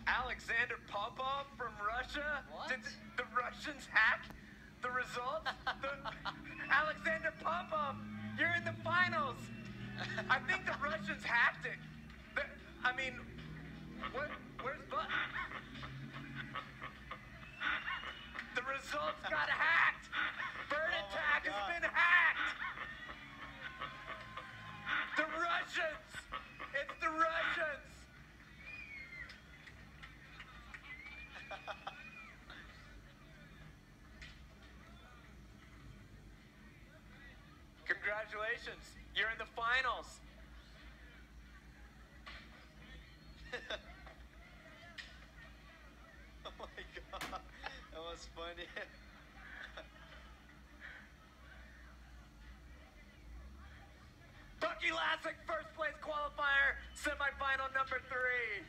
Alexander Popov from Russia? What? Did the Russians hack the results? Alexander Popov, you're in the finals. I think the Russians hacked it. Where's Bud? The results got hacked. Bird Attack has been hacked. The Russians. It's the Russians. Congratulations. You're in the finals. Oh my god, that was funny. Bucky Lasek, first place qualifier, semifinal number 3.